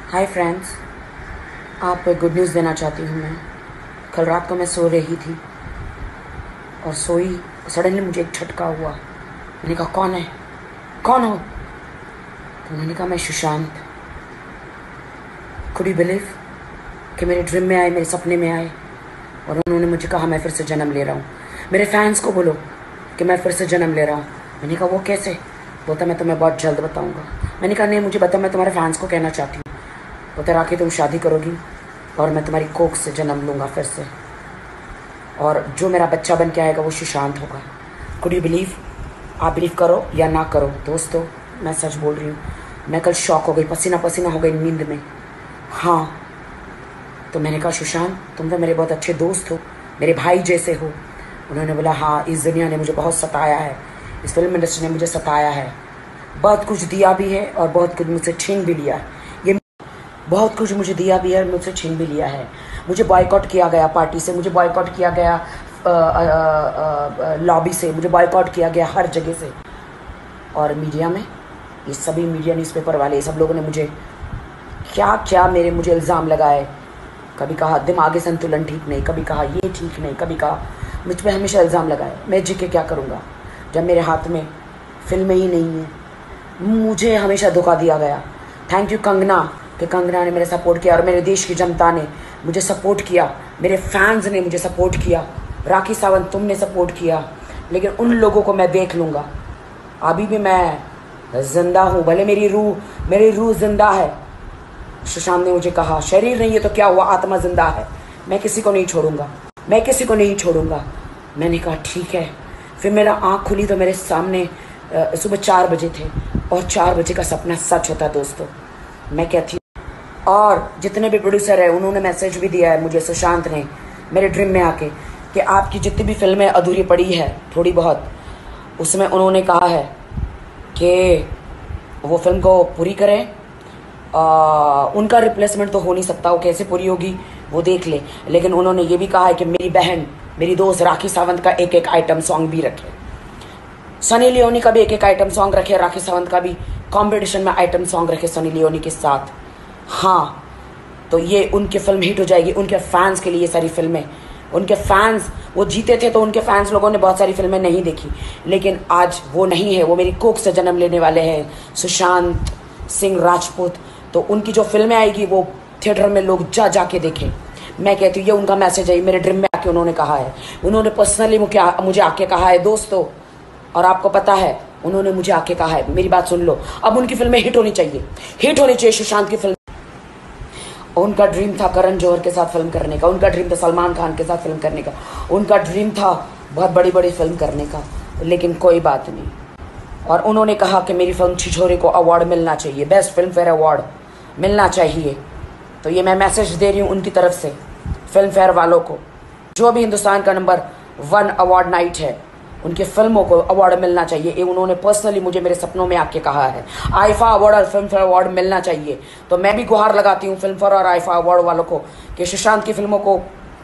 हाय friends, आप good news देना चाहती हूँ मैं। कल रात को मैं सो रही थी और सोई, सडनली मुझे एक झटका हुआ। मैंने कहा कौन है, कौन हो? तो उन्होंने कहा मैं सुशांत। कुड यू बिलीव कि मेरे ड्रीम में आए, मेरे सपने में आए और उन्होंने मुझे कहा मैं फिर से जन्म ले रहा हूँ। मेरे फैंस को बोलो कि मैं फिर से जन्म ले रहा हूँ। मैंने कहा वो कैसे? बोलता मैं तुम्हें बहुत जल्द बताऊँगा। मैंने कहा नहीं, मुझे बता, मैं तुम्हारे फैंस को कहना चाहती हूँ। बोलता राखी तुम शादी करोगी और मैं तुम्हारी कोख से जन्म लूँगा फिर से, और जो मेरा बच्चा बन के आएगा वो सुशांत होगा। Could you believe? आप बिलीव करो या ना करो दोस्तों, मैं सच बोल रही हूँ। मैं कल शॉक हो गई, पसीना पसीना हो गई नींद में। हाँ, तो मैंने कहा सुशांत तुम तो मेरे बहुत अच्छे दोस्त हो, मेरे भाई जैसे हो। उन्होंने बोला हाँ, इस दुनिया ने मुझे बहुत सताया है, इस फिल्म इंडस्ट्री ने मुझे सताया है, बहुत कुछ दिया भी है और बहुत कुछ मुझसे छीन भी लिया है। ये बहुत कुछ मुझे दिया भी है और मुझसे छीन भी लिया है। मुझे बॉयकॉट किया गया पार्टी से, मुझे बॉयकॉट किया गया लॉबी से, मुझे बॉयकॉट किया गया हर जगह से। और मीडिया में ये सभी मीडिया न्यूज़पेपर वाले ये सब लोगों ने मुझे क्या क्या मुझे इल्ज़ाम लगाए। कभी कहा दिमागी संतुलन ठीक नहीं, कभी कहा ये ठीक नहीं, कभी कहा मुझ पर हमेशा इल्ज़ाम लगाए। मैं जी के क्या करूँगा जब मेरे हाथ में फिल्में ही नहीं है। मुझे हमेशा धोखा दिया गया। थैंक यू कंगना कि कंगना ने मेरे सपोर्ट किया और मेरे देश की जनता ने मुझे सपोर्ट किया, मेरे फैंस ने मुझे सपोर्ट किया। राखी सावंत तुमने सपोर्ट किया, लेकिन उन लोगों को मैं देख लूँगा। अभी भी मैं जिंदा हूँ, भले मेरी रूह जिंदा है। सुशांत ने मुझे कहा शरीर नहीं है तो क्या हुआ, आत्मा जिंदा है। मैं किसी को नहीं छोड़ूंगा, मैं किसी को नहीं छोड़ूंगा। मैंने कहा ठीक है। फिर मेरा आँख खुली तो मेरे सामने सुबह 4 बजे थे और 4 बजे का सपना सच होता दोस्तों। मैं कहती, और जितने भी प्रोड्यूसर है उन्होंने मैसेज भी दिया है मुझे, सुशांत ने मेरे ड्रीम में आके, कि आपकी जितनी भी फिल्में अधूरी पड़ी है थोड़ी बहुत, उसमें उन्होंने कहा है कि वो फिल्म को पूरी करें। उनका रिप्लेसमेंट तो हो नहीं सकता, वो कैसे पूरी होगी वो देख ले, लेकिन उन्होंने ये भी कहा है कि मेरी बहन, मेरी दोस्त राखी सावंत का एक एक आइटम सॉन्ग भी रखे, सनी लियोनी का भी एक एक आइटम सॉन्ग रखे, राखी सावंत का भी कंपटीशन में आइटम सॉन्ग रखे सनी लियोनी के साथ। हाँ, तो ये उनकी फिल्म हिट हो जाएगी। उनके फैंस के लिए ये सारी फिल्में, उनके फैंस, वो जीते थे तो उनके फैंस लोगों ने बहुत सारी फिल्में नहीं देखी, लेकिन आज वो नहीं है, वो मेरी कोख से जन्म लेने वाले हैं, सुशांत सिंह राजपूत। तो उनकी जो फिल्में आएगी वो थिएटर में लोग जाके देखें। मैं कहती हूँ ये उनका मैसेज है। मेरे ड्रीम में आके उन्होंने कहा है, उन्होंने पर्सनली मुझे आके कहा है दोस्तों, और आपको पता है उन्होंने मुझे आके कहा है, मेरी बात सुन लो, अब उनकी फिल्में हिट होनी चाहिए, हिट होनी चाहिए सुशांत की फिल्म। उनका ड्रीम था करण जौहर के साथ फिल्म करने का, उनका ड्रीम था सलमान खान के साथ फिल्म करने का, उनका ड्रीम था बहुत बड़ी बड़ी फिल्म करने का, लेकिन कोई बात नहीं। और उन्होंने कहा कि मेरी फिल्म छिछोरे को अवार्ड मिलना चाहिए, बेस्ट फिल्म फेयर अवार्ड मिलना चाहिए। तो ये मैं मैसेज दे रही हूँ उनकी तरफ से फिल्म फेयर वालों को, जो भी हिंदुस्तान का नंबर 1 अवार्ड नाइट है, उनकी फिल्मों को अवार्ड मिलना चाहिए। ये उन्होंने पर्सनली मुझे मेरे सपनों में आके कहा है। आईफा अवार्ड और फिल्म फेयर अवार्ड मिलना चाहिए। तो मैं भी गुहार लगाती हूँ फिल्म फेयर और आईफा अवार्ड वालों को कि सुशांत की फिल्मों को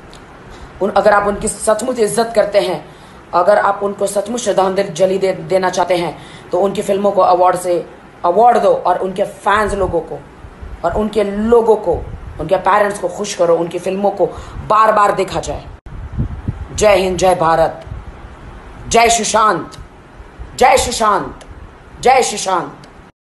अगर आप उनकी सचमुच इज्जत करते हैं, अगर आप उनको सचमुच श्रद्धांजलि देना चाहते हैं, तो उनकी फिल्मों को अवार्ड दो और उनके फैंस लोगों को और उनके लोगों को, उनके पेरेंट्स को खुश करो, उनकी फिल्मों को बार बार देखा जाए। जय हिंद, जय भारत, जय सुशांत, जय सुशांत, जय सुशांत।